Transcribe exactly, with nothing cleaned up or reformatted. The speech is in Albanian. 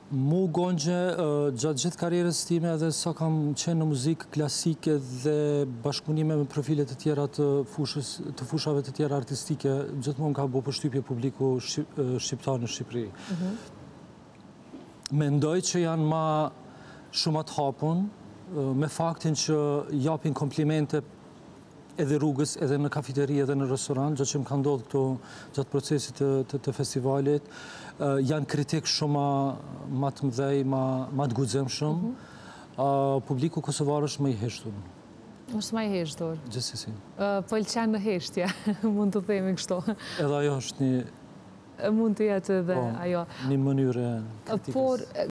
Mu Gonxhe, gjatë gjithë karrierës time edhe sa kam qenë në muzikë klasike dhe bashkëpunime me profile të tjera të fushës, të fushave të tjera artistike, gjithmonë ka bërë përshtypje publiku shqip, shqiptar në Shqipëri. Mm-hmm. Mendoj që janë ma shumë të hapun, me faktin që japin komplimente edhe rrugës, edhe në kafiteri, edhe në restoran, gjatë që më ka ndodhë këto gjatë procesit të, të, të festivalit, uh, janë kritik shumë ma, ma të mdhej, ma, ma të guxim shumë. Mm-hmm. uh, publiku kosovar është më i heshtur. është më i heshtur? Gjithsesi. Uh, pëlqen në heshtje, mund të themi kështu. Edhe ajo është një... Mund të jetë edhe po, ajo. Një mënyrë kritikës. Por,